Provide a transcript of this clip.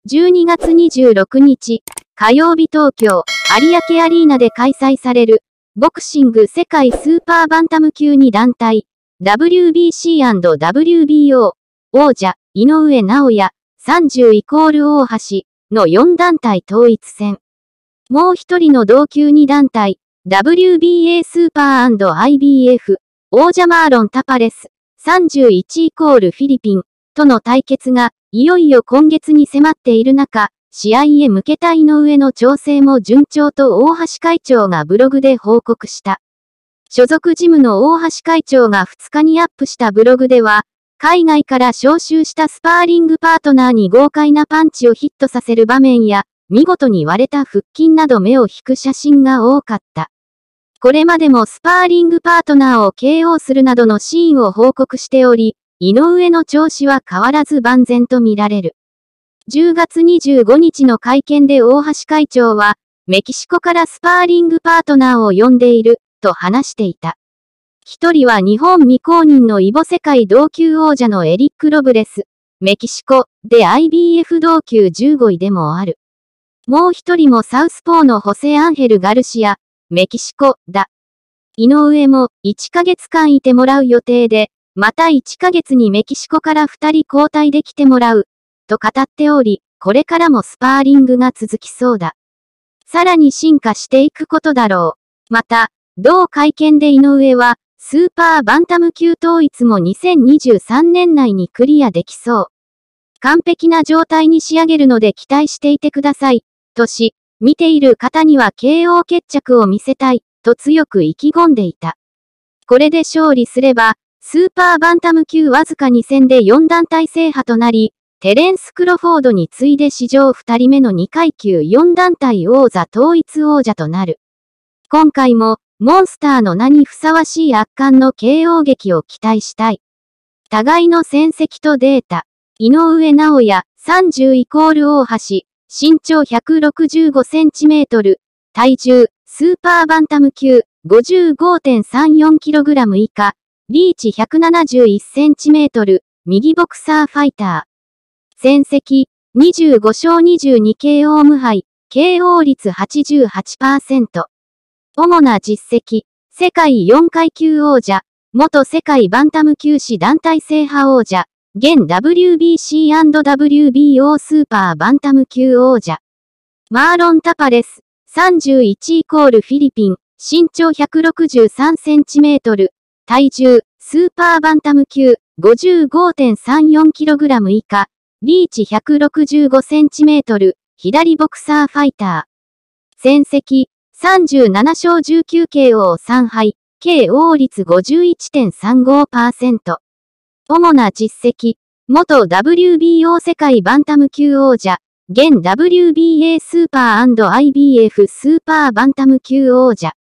12月26日、火曜日東京、有明アリーナで開催される、ボクシング世界スーパーバンタム級2団体、WBC&WBO、王者、井上尚弥、30イコール大橋の4団体統一戦。もう一人の同級2団体、WBA スーパー&IBF、王者マーロン・タパレス、31イコールフィリピン、との対決が、いよいよ今月に迫っている中、試合へ向けた井上の調整も順調と大橋会長がブログで報告した。所属ジムの大橋会長が2日にアップしたブログでは、海外から招集したスパーリングパートナーに豪快なパンチをヒットさせる場面や、見事に割れた腹筋など目を引く写真が多かった。これまでもスパーリングパートナーを KO するなどのシーンを報告しており、井上の調子は変わらず万全と見られる。10月25日の会見で大橋会長は、メキシコからスパーリングパートナーを呼んでいる、と話していた。一人は日本未公認のイボ世界同級王者のエリック・ロブレス、メキシコで IBF 同級15位でもある。もう一人もサウスポーのホセ・アンヘル・ガルシア、メキシコだ。井上も1ヶ月間いてもらう予定で、また1ヶ月にメキシコから2人交代で来てもらう、と語っており、これからもスパーリングが続きそうだ。さらに進化していくことだろう。また、同会見で井上は、スーパーバンタム級統一も2023年内にクリアできそう。完璧な状態に仕上げるので期待していてください、とし、見ている方には KO 決着を見せたい、と強く意気込んでいた。これで勝利すれば、スーパーバンタム級わずか2戦で4団体制覇となり、テレンス・クロフォードに次いで史上2人目の2階級4団体王座統一王者となる。今回も、モンスターの名にふさわしい圧巻の KO 劇を期待したい。互いの戦績とデータ。井上尚弥、30イコール大橋、身長165センチメートル、体重、スーパーバンタム級、55.34キログラム以下、リーチ171センチメートル、右ボクサーファイター。戦績、25勝 22KO 無敗、KO 率 88%。主な実績、世界4階級王者、元世界バンタム級士団体制覇王者、現 WBC&WBO スーパーバンタム級王者。マーロン・タパレス、31イコールフィリピン、身長163センチメートル、体重、スーパーバンタム級、55.34キログラム以下、リーチ165センチメートル、左ボクサーファイター。戦績、37勝 19KO3 敗、KO 率 51.35%。主な実績、元 WBO 世界バンタム級王者、現 WBA スーパー&IBF スーパーバンタム級王者。